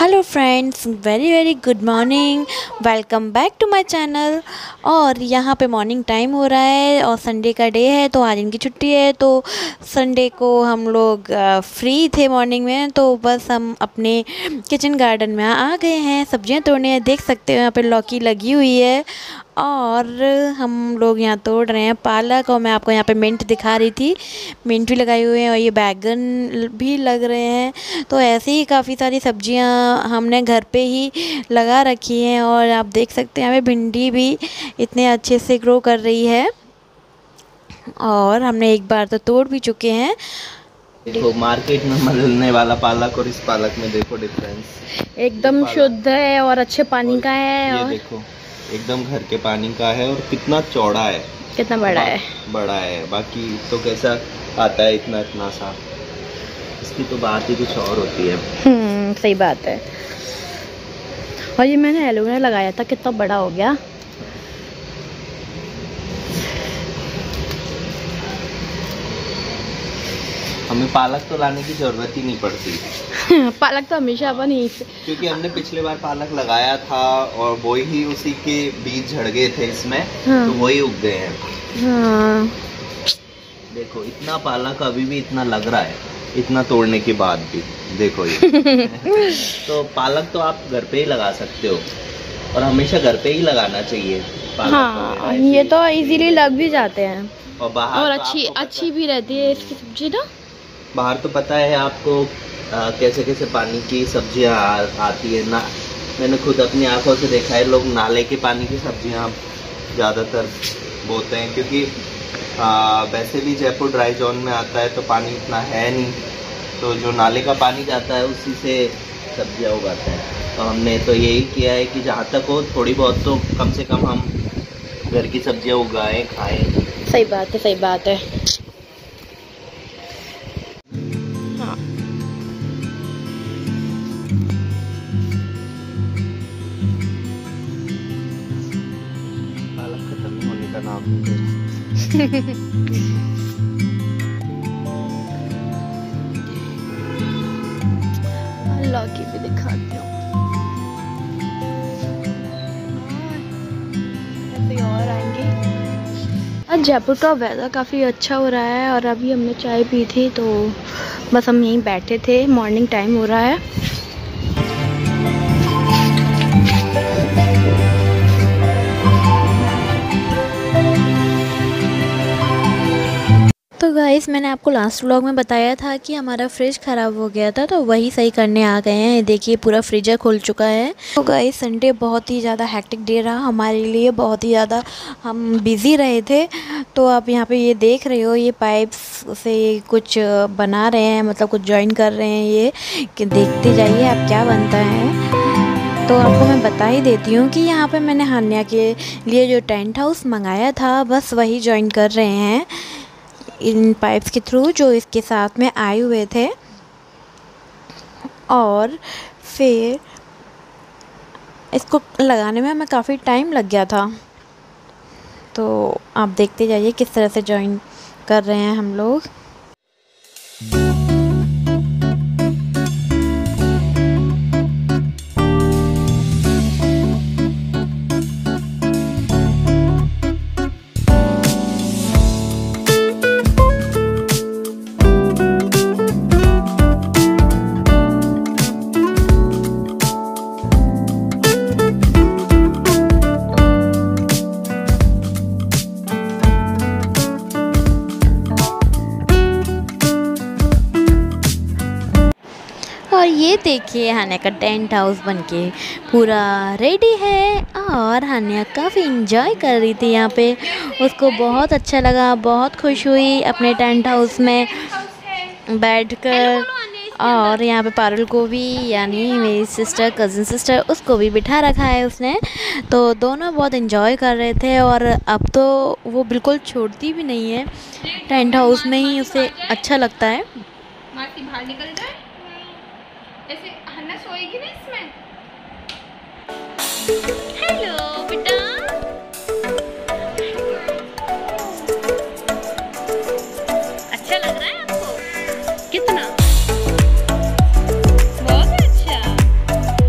Hello friends, very very good morning. Welcome back to my channel. और यहाँ पे morning time हो रहा है और संडे का डे है, तो आज इनकी छुट्टी है। तो संडे को हम लोग फ्री थे मॉर्निंग में, तो बस हम अपने किचन गार्डन में आ गए हैं सब्जियाँ तोड़ने। देख सकते हो यहाँ पे लौकी लगी हुई है और हम लोग यहाँ तोड़ रहे हैं पालक। और मैं आपको यहाँ पे मिंट दिखा रही थी, मिंट भी लगाई हुई है और ये बैगन भी लग रहे हैं। तो ऐसे ही काफ़ी सारी सब्जियाँ हमने घर पे ही लगा रखी हैं। और आप देख सकते हैं यहाँ पे भिंडी भी इतने अच्छे से ग्रो कर रही है और हमने एक बार तो तोड़ भी चुके हैं। देखो मार्केट में मिलने वाला पालक और इस पालक में देखो डिफरेंस, एकदम शुद्ध है और अच्छे पानी का है। ये और देखो एकदम घर के पानी का है और कितना चौड़ा है, कितना बड़ा है, बड़ा है। बाकी तो कैसा आता है इतना इतना सा, इसकी तो बात ही कुछ और होती है। सही बात है। और ये मैंने एलोवेरा लगाया था, कितना बड़ा हो गया। हमें पालक तो लाने की जरूरत ही नहीं पड़ती। पालक तो हमेशा अपन ही, क्योंकि हमने पिछले बार पालक लगाया था और वो ही उसी के बीज झड़ गए थे इसमें। हाँ। तो वही उग गए हैं। हाँ। देखो इतना पालक अभी भी इतना लग रहा है, इतना तोड़ने के बाद भी देखो ये। तो पालक तो आप घर पे ही लगा सकते हो और हमेशा घर पे ही लगाना चाहिए पालक। हाँ, ये तो इजीली लग भी जाते हैं और बाहर और अच्छी भी रहती है इसकी सब्जी ना। बाहर तो पता है आपको कैसे कैसे पानी की सब्जियां आती है ना। मैंने खुद अपनी आंखों से देखा है, लोग नाले के पानी की सब्जियां ज़्यादातर बोते हैं, क्योंकि वैसे भी जयपुर ड्राई जोन में आता है तो पानी इतना है नहीं, तो जो नाले का पानी जाता है उसी से सब्जियां उगाते हैं। तो हमने तो यही किया है कि जहाँ तक हो थोड़ी बहुत तो कम से कम हम घर की सब्जियां उगाएं, खाएं। सही बात है, सही बात है। हाँ। पालक खत्म होने का नाम लौकी भी दिखाती हूँ। और आएंगे। आज जयपुर का वेदर काफ़ी अच्छा हो रहा है और अभी हमने चाय पी थी, तो बस हम यहीं बैठे थे। मॉर्निंग टाइम हो रहा है। तो गाइस, मैंने आपको लास्ट व्लॉग में बताया था कि हमारा फ्रिज ख़राब हो गया था, तो वही सही करने आ गए हैं। देखिए पूरा फ्रीजर खुल चुका है। तो गाइस, संडे बहुत ही ज़्यादा हैक्टिक डे रहा हमारे लिए, बहुत ही ज़्यादा हम बिज़ी रहे थे। तो आप यहाँ पे ये देख रहे हो, ये पाइप्स से कुछ बना रहे हैं, मतलब कुछ जॉइन कर रहे हैं। ये कि देखते जाइए आप क्या बनता है। तो आपको मैं बता ही देती हूँ कि यहाँ पे मैंने हान्या के लिए जो टेंट हाउस मंगाया था, बस वही जॉइन कर रहे हैं इन पाइप्स के थ्रू जो इसके साथ में आए हुए थे। और फिर इसको लगाने में हमें काफ़ी टाइम लग गया था। तो आप देखते जाइए किस तरह से जॉइन कर रहे हैं हम लोग। और ये देखिए हान्या का टेंट हाउस बनके पूरा रेडी है। और हान्या काफ़ी इंजॉय कर रही थी यहाँ पे, उसको बहुत अच्छा लगा, बहुत खुश हुई अपने टेंट हाउस में बैठकर। और यहाँ पे पारुल को भी, यानी मेरी सिस्टर, कज़न सिस्टर, उसको भी बिठा रखा है उसने। तो दोनों बहुत इंजॉय कर रहे थे। और अब तो वो बिल्कुल छोड़ती भी नहीं है, टेंट हाउस में ही उसे अच्छा लगता है। बाहर निकल जाए ऐसे, हन्ना सोएगी ना इसमें। हेलो बेटा, अच्छा लग रहा है आपको? कितना? बहुत अच्छा।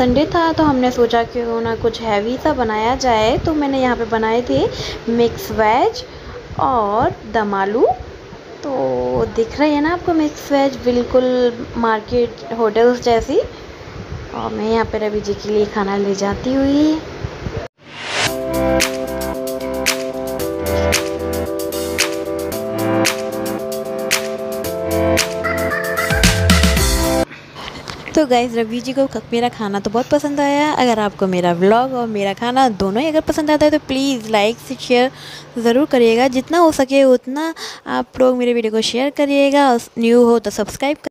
संडे था तो हमने सोचा क्यों ना कुछ हैवी सा बनाया जाए, तो मैंने यहाँ पे बनाए थे मिक्स वेज और दम आलू। तो दिख रही है ना आपको मिक्स वेज, बिल्कुल मार्केट होटल्स जैसी। और मैं यहाँ पे रवि जी के लिए खाना ले जाती हुई। तो गाइज़ रवि जी को मेरा खाना तो बहुत पसंद आया। अगर आपको मेरा व्लॉग और मेरा खाना दोनों ही अगर पसंद आता है तो प्लीज़ लाइक से शेयर ज़रूर करिएगा। जितना हो सके उतना आप लोग मेरे वीडियो को शेयर करिएगा। न्यू हो तो सब्सक्राइब